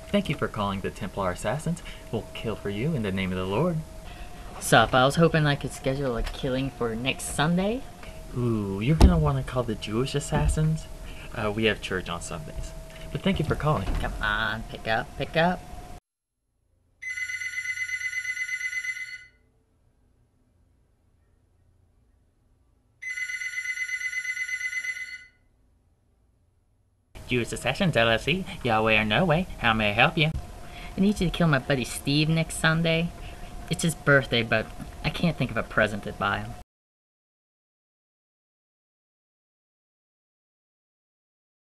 Thank you for calling the Templar Assassins. We'll kill for you in the name of the Lord. Sup, I was hoping I could schedule a killing for next Sunday. Ooh, you're gonna want to call the Jewish Assassins? We have church on Sundays. But thank you for calling. Come on, pick up, pick up. Jewish Assassins LLC, Yahweh or no way, how may I help you? I need you to kill my buddy Steve next Sunday. It's his birthday, but I can't think of a present to buy him.